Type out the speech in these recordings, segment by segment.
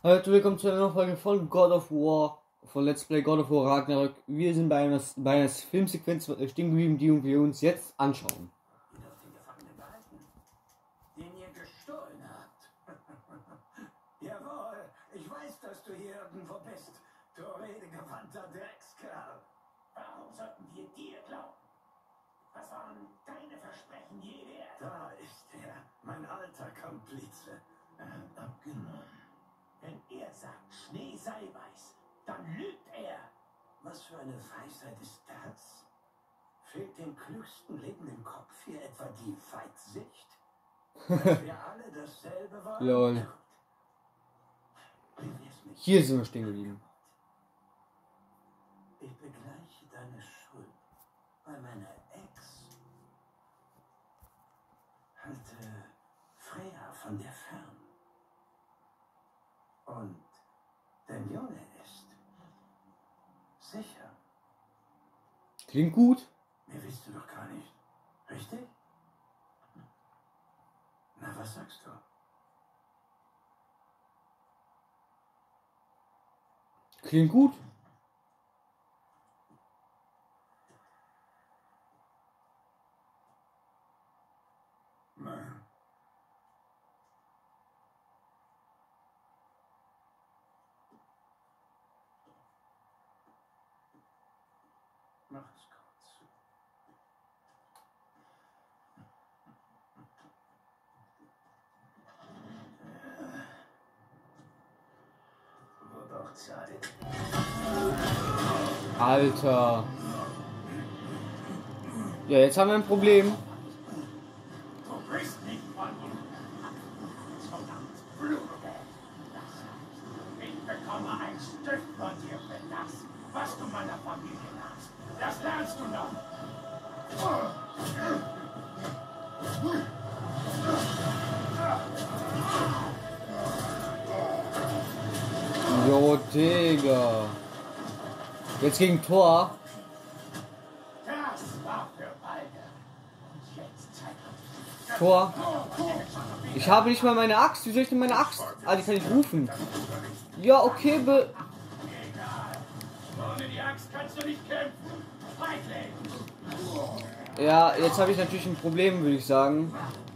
Hallo, willkommen zu einer neuen Folge von God of War, von Let's Play God of War Ragnarök. Wir sind bei einer Filmsequenz stehen geblieben, die wir uns jetzt anschauen. Ihr dürft den Gefangenen behalten, den ihr gestohlen habt. Jawohl, ich weiß, dass du hier irgendwo bist, du redegewandter Dreckskerl. Warum sollten wir dir glauben? Was waren deine Versprechen je wert? Da ist er, mein alter Komplize. Abgenommen. Wenn er sagt, Schnee sei weiß, dann lügt er. Was für eine Weisheit ist das? Fehlt dem klügsten lebenden Kopf hier etwa die Weitsicht? Dass wir alle dasselbe wollen? Lol. Hier sind wir stehen geblieben. Ich begleiche deine Schuld bei meiner Ex. Halte Freya von dir fern. Und dein Junge ist sicher. Klingt gut. Mehr willst du doch gar nicht. Richtig? Na, was sagst du? Klingt gut. Nein. Mach es kurz. Wird auch Zeit. Alter. Ja, jetzt haben wir ein Problem. Du bist nicht von ihm. Sondern Blut. Das heißt, ich bekomme ein Stück von dir für das, was du meiner Familie nahmst. Das lernst du noch. Jo, Digga. Jetzt gegen Thor. Das war für beide. Und jetzt zeigt Thor. Ich habe nicht mal meine Axt. Wie soll ich denn meine Axt? Ah, die kann ich rufen. Ja, okay, egal. Ohne die Axt kannst du nicht kämpfen. Feigling. Ja, jetzt habe ich natürlich ein Problem, würde ich sagen.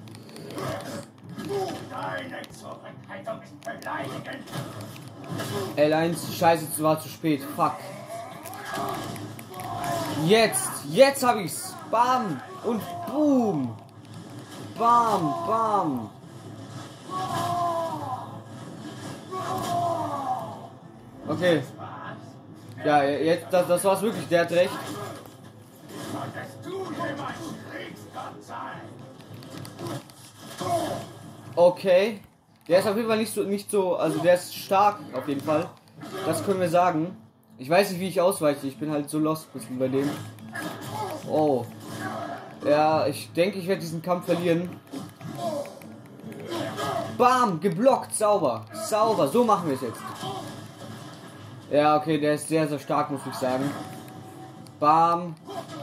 Deine Zurückhaltung ist beleidigend. L1, scheiße, war zu spät. Fuck. Jetzt habe ich's. Bam und boom. Bam, bam. Okay. Ja, jetzt, das war's wirklich. Der hat recht. Solltest du jemand Kriegsgott sein? Okay. Der ist auf jeden Fall nicht so, also der ist stark auf jeden Fall. Das können wir sagen. Ich weiß nicht, wie ich ausweiche. Ich bin halt so lost bisschen bei dem. Oh. Ja, ich denke, ich werde diesen Kampf verlieren. Bam, geblockt, sauber. Sauber, so machen wir es jetzt. Ja, okay, der ist sehr, sehr stark, muss ich sagen. Bam.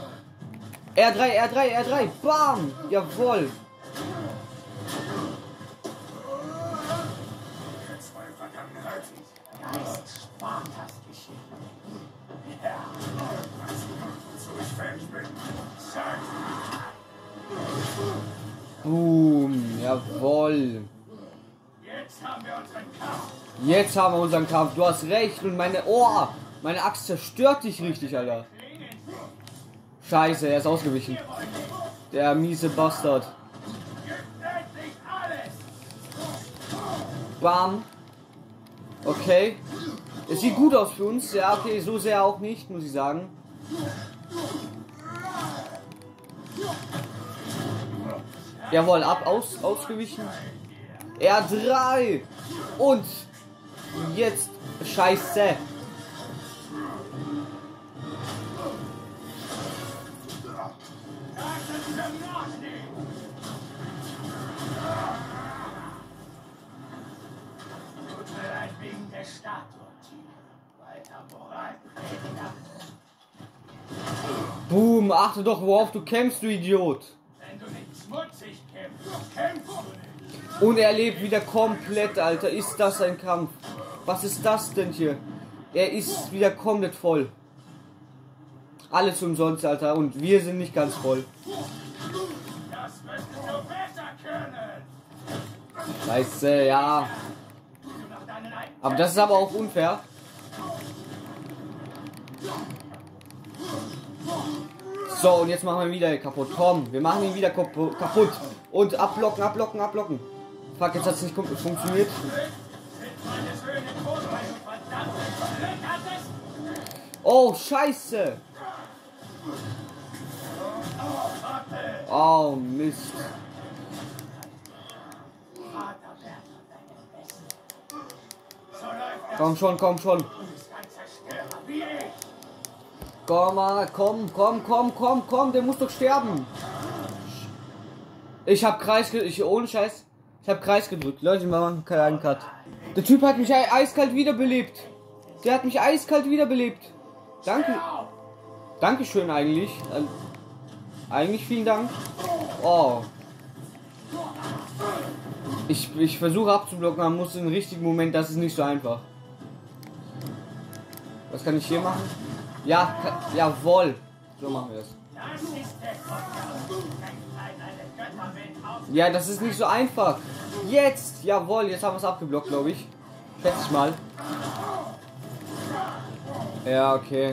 R3, bam. Jawohl. Geist Spartas geschehen. Ja. So ich fertig bin. Sag. Boom, jawohl. Jetzt haben wir unseren Kampf. Jetzt haben wir unseren Kampf. Du hast recht. Und meine Axt zerstört dich richtig, Alter. Scheiße, er ist ausgewichen. Der miese Bastard. Endlich alles. Bam. Okay. Es sieht gut aus für uns. Ja, okay, so sehr auch nicht, muss ich sagen. Jawohl, ausgewichen. R3. Und jetzt Scheiße. Tut mir leid wegen der Statue, weiter Moralprediger. Boom, achte doch, worauf du kämpfst, du Idiot. Wenn du nicht schmutzig kämpfst, kämpfst du nicht. Und er lebt wieder komplett, Alter. Ist das ein Kampf? Was ist das denn hier? Er ist wieder komplett voll. Alles umsonst, Alter. Und wir sind nicht ganz voll. Das müsstest du besser können. Scheiße, ja. Aber das ist aber auch unfair. So, und jetzt machen wir ihn wieder kaputt. Komm, wir machen ihn wieder kaputt. Und abblocken, abblocken, abblocken. Fuck, jetzt hat es nicht funktioniert. Oh, scheiße. Oh, Mist. Komm schon, komm schon. Komm mal, komm, der muss doch sterben. Ich hab Kreis gedrückt, ohne Scheiß. Ich hab Kreis gedrückt. Leute, wir machen keinen Cut. Der Typ hat mich eiskalt wiederbelebt. Der hat mich eiskalt wiederbelebt. Danke. Dankeschön eigentlich. Eigentlich vielen Dank. Oh. Ich versuche abzublocken, man muss im richtigen Moment, das ist nicht so einfach. Was kann ich hier machen? Ja, jawohl. So machen wir es. Ja, das ist nicht so einfach. Jetzt, jawohl, jetzt haben wir es abgeblockt, glaube ich. Schätze ich mal. Ja, okay.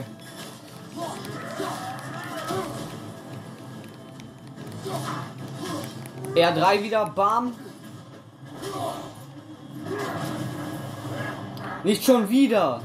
R3 wieder, bam. Nicht schon wieder.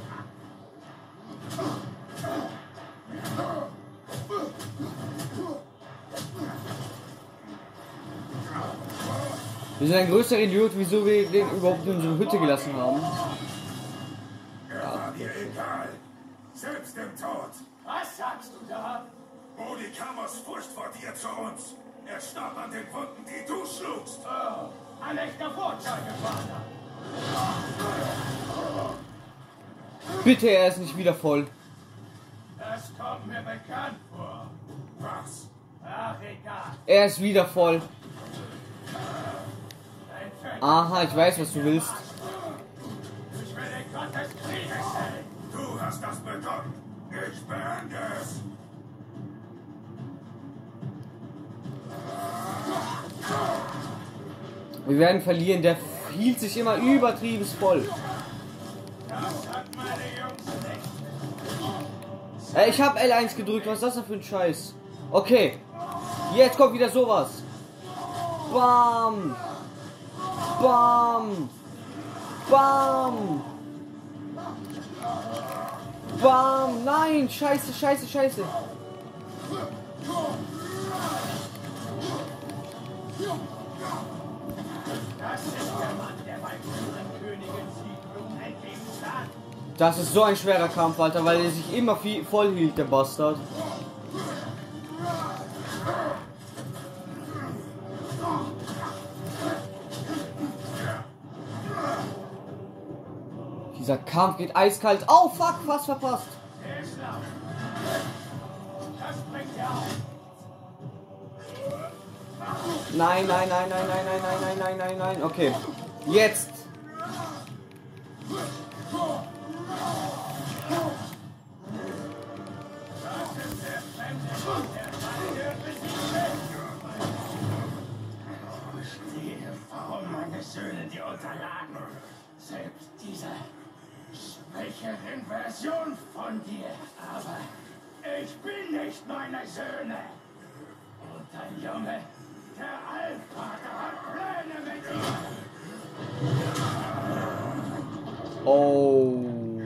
Wir sind ein größerer Idiot, wieso wir den überhaupt in unsere Hütte gelassen haben. Er war dir egal. Selbst im Tod. Was sagst du da? Modi kam aus Furcht vor dir zu uns. Er starb an den Wunden, die du schlugst. Oh, ein echter Vorzeigevater. Bitte, er ist nicht wieder voll. Das kommt mir bekannt vor. Was? Ach, egal. Er ist wieder voll. Aha, ich weiß, was du willst. Ich will den Gott des Krieges sein. Du hast das begonnen. Ich beende es. Wir werden verlieren, der hielt sich immer übertrieben voll. Das hat meine Jungs nicht. Ich hab L1 gedrückt, was ist das denn für ein Scheiß? Okay, jetzt kommt wieder sowas. Bam! Bam! Bam! Bam! Nein! Scheiße, scheiße, scheiße! Das ist der Mann, der bei unseren Königen Siegblumen entgegen stand. Das ist so ein schwerer Kampf, Alter, weil er sich immer voll hielt, der Bastard. Dieser Kampf geht eiskalt. Oh fuck, was verpasst. Der ist laut. Das bringt er auf. Nein, nein, nein, nein, nein, nein, nein, nein, nein, nein, nein. Okay. Jetzt. Verstehe, warum meine Söhne dir unterlagen. Selbst diese schwächeren Version von dir. Aber ich bin nicht meine Söhne. Und dein Junge, der Allvater, hat Pläne mit dir. Oh.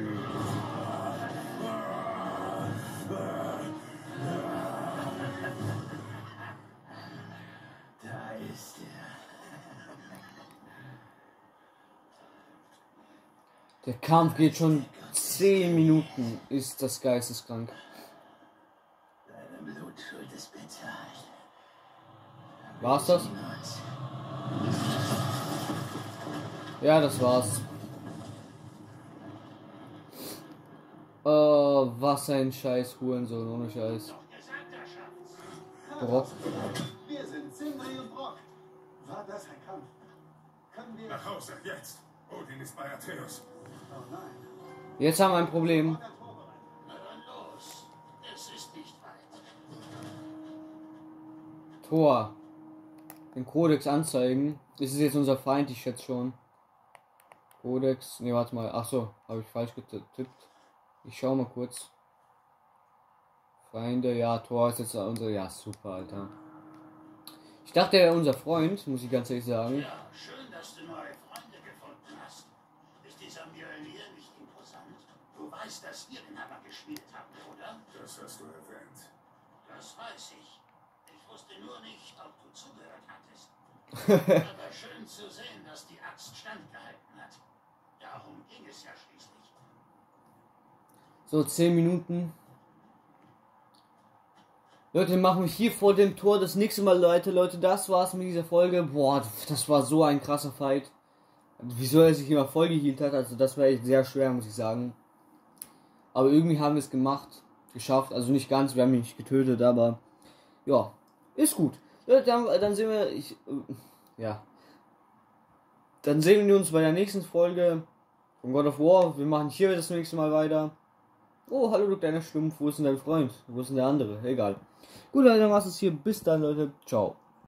Da ist er. Der Kampf geht schon 10 Minuten. Ist das geisteskrank. Deine Blutschuld ist bezahlt. War's das? Ja, das war's. Was ein Scheiß Hurensohn, ohne Scheiß. Brock. Wir sind Sindri und Brock. War das ein Kampf? Können wir... Nach Hause, jetzt! Odin ist bei Atreus. Oh nein. Jetzt haben wir ein Problem. Na dann los. Es ist nicht weit. Thor. Den Kodex anzeigen. Das ist jetzt unser Feind, ich schätze schon. Kodex. Ne, warte mal. Achso, habe ich falsch getippt. Ich schau mal kurz. Feinde, ja, Thor ist jetzt unser. Ja, super, Alter. Ich dachte, er wäre unser Freund, muss ich ganz ehrlich sagen. Ja, schön, dass du neue Freunde gefunden hast. Ist dieser Mjölnir nicht imposant? Du weißt, dass ihr den Hammer gespielt habt, oder? Das hast du erwähnt. Das weiß ich. Ich wusste nur nicht, ob du zugehört hattest. Aber schön zu sehen, dass die Axt standgehalten hat. Darum ging es ja schließlich. So, 10 Minuten. Leute, machen wir hier vor dem Tor das nächste Mal, Leute, das war's mit dieser Folge. Boah, das war so ein krasser Fight. Wieso er sich immer voll geheilt hat, also das war echt sehr schwer, muss ich sagen. Aber irgendwie haben wir es geschafft, also nicht ganz, wir haben ihn nicht getötet, aber ja, ist gut. Leute, dann sehen wir, dann sehen wir uns bei der nächsten Folge von God of War. Wir machen hier das nächste Mal weiter. Oh, hallo du kleiner Stumpf, wo ist denn dein Freund? Wo ist denn der andere? Egal. Gut, Leute, dann war's es hier. Bis dann, Leute. Ciao.